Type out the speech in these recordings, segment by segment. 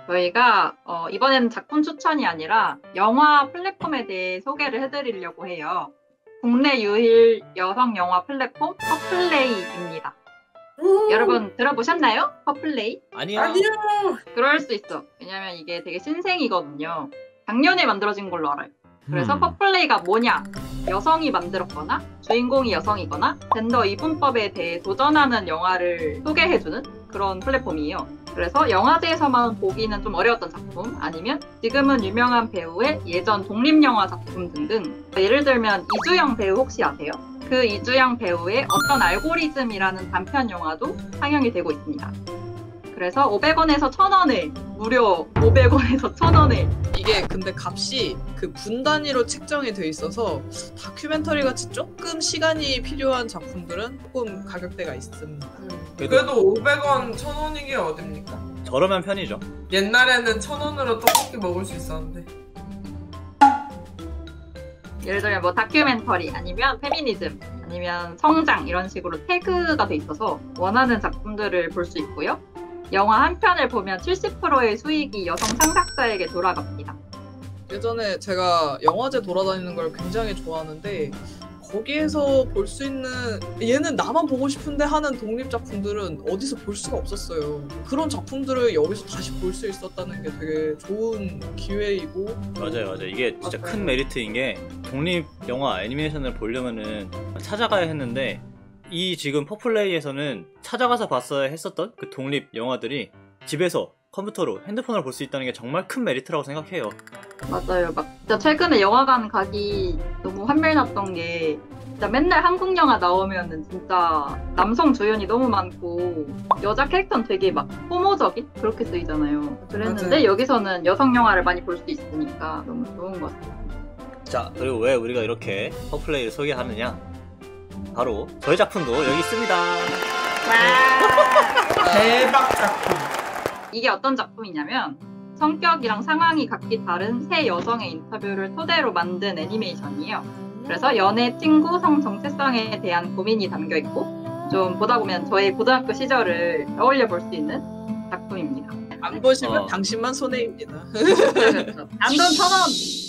저희가 이번에는 작품 추천이 아니라 영화 플랫폼에 대해 소개를 해드리려고 해요. 국내 유일 여성 영화 플랫폼 퍼플레이입니다. 여러분 들어보셨나요? 퍼플레이? 아니요. 그럴 수 있어. 왜냐면 이게 되게 신생이거든요. 작년에 만들어진 걸로 알아요. 그래서 퍼플레이가 뭐냐? 여성이 만들었거나 주인공이 여성이거나 젠더 이분법에 대해 도전하는 영화를 소개해주는 그런 플랫폼이에요. 그래서 영화제에서만 보기는 좀 어려웠던 작품, 아니면 지금은 유명한 배우의 예전 독립영화 작품 등등. 예를 들면 이주영 배우 혹시 아세요? 그 이주영 배우의 어떤 알고리즘이라는 단편 영화도 상영이 되고 있습니다. 그래서 500원에서 1000원에 무려 500원에서 1000원에 이게 근데 값이 그 분 단위로 책정이 돼 있어서 다큐멘터리 같이 조금 시간이 필요한 작품들은 조금 가격대가 있습니다. 그래도 500원, 1000원 이게 어딥니까? 저렴한 편이죠. 옛날에는 1000원으로 떡볶이 먹을 수 있었는데. 예를 들면 뭐 다큐멘터리 아니면 페미니즘 아니면 성장 이런 식으로 태그가 돼 있어서 원하는 작품들을 볼 수 있고요. 영화 한 편을 보면 70%의 수익이 여성 창작자에게 돌아갑니다. 예전에 제가 영화제 돌아다니는 걸 굉장히 좋아하는데 거기에서 볼 수 있는 얘는 나만 보고 싶은데 하는 독립작품들은 어디서 볼 수가 없었어요. 그런 작품들을 여기서 다시 볼 수 있었다는 게 되게 좋은 기회이고. 맞아요. 이게 진짜 큰 메리트인 게 독립 영화 애니메이션을 보려면은 찾아가야 했는데 이 지금 퍼플레이에서는 찾아가서 봤어야 했었던 그 독립 영화들이 집에서 컴퓨터로 핸드폰으로 볼 수 있다는 게 정말 큰 메리트라고 생각해요. 맞아요. 막 진짜 최근에 영화관 가기 너무 환멸났던 게 진짜 맨날 한국 영화 나오면은 진짜 남성 주연이 너무 많고 여자 캐릭터는 되게 막 호모적인 그렇게 쓰이잖아요. 그랬는데 맞아요. 여기서는 여성 영화를 많이 볼 수 있으니까 너무 좋은 것 같아요. 자, 그리고 왜 우리가 이렇게 퍼플레이를 소개하느냐? 바로 저희 작품도 여기 있습니다. 대박 작품. 이게 어떤 작품이냐면 성격이랑 상황이 각기 다른 세 여성의 인터뷰를 토대로 만든 애니메이션이에요. 그래서 연애, 친구, 성 정체성에 대한 고민이 담겨 있고 좀 보다 보면 저의 고등학교 시절을 떠올려 볼 수 있는 작품입니다. 안 보시면 당신만 손해입니다. 그렇죠. 단돈 1000원!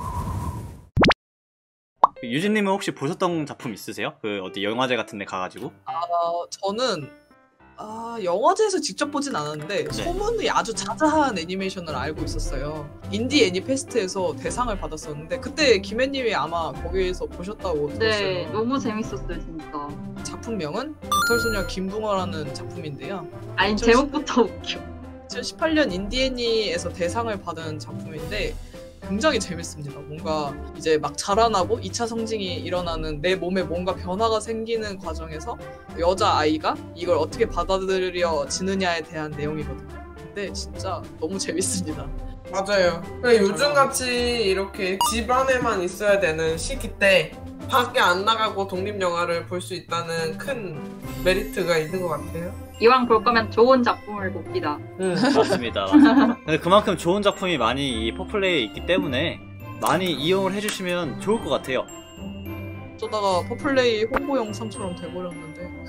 유진님은 혹시 보셨던 작품 있으세요? 그 어디 영화제 같은 데 가가지고? 저는 영화제에서 직접 보진 않았는데 소문이 아주 자자한 애니메이션을 알고 있었어요. 인디 애니 페스트에서 대상을 받았었는데 그때 김혜님이 아마 거기에서 보셨다고 들었어요. 네, 너무 재밌었어요 진짜. 작품명은 깃털소녀 김붕어라는 작품인데요. 아니 제목부터 웃겨. 2018년 인디 애니에서 대상을 받은 작품인데 굉장히 재밌습니다. 뭔가 이제 막 자라나고 2차 성징이 일어나는 내 몸에 뭔가 변화가 생기는 과정에서 여자아이가 이걸 어떻게 받아들여지느냐에 대한 내용이거든요. 근데 진짜 너무 재밌습니다. 맞아요. 요즘같이 이렇게 집 안에만 있어야 되는 시기 때 밖에 안 나가고 독립영화를 볼 수 있다는 큰 메리트가 있는 것 같아요. 이왕 볼 거면 좋은 작품을 봅시다. 맞습니다. 근데 그만큼 좋은 작품이 많이 이 퍼플레이에 있기 때문에 많이 이용을 해주시면 좋을 것 같아요. 어쩌다가 퍼플레이 홍보 영상처럼 돼버렸는데.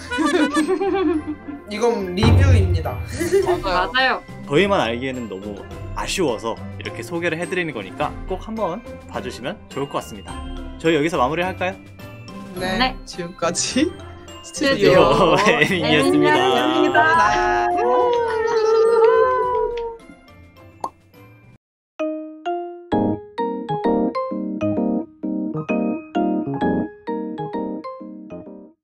이건 리뷰입니다. 맞아요. 저희만 알기에는 너무 아쉬워서 이렇게 소개를 해드리는 거니까 꼭 한번 봐주시면 좋을 것 같습니다. 저희 여기서 마무리할까요? 네. 네. 지금까지 스튜디오 M이었습니다. M이었습니다.